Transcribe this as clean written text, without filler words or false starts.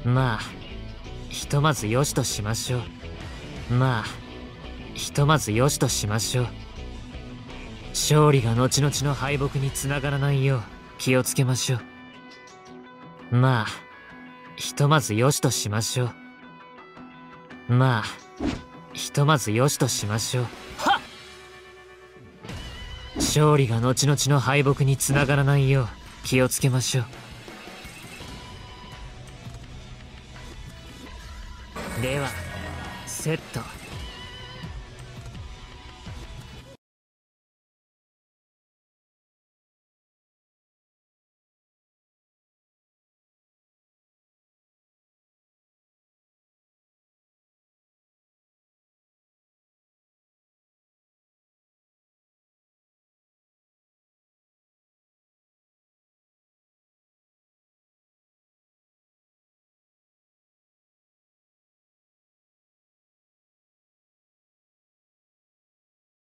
まあひとまずよしとしましょう。まあひとまずよしとしましょう。勝利が後々の敗北につながらないよう気をつけましょう。まあひとまずよしとしましょう。まあひとまずよしとしましょう。はっ！勝利が後々の敗北につながらないよう気をつけましょう。ではセット。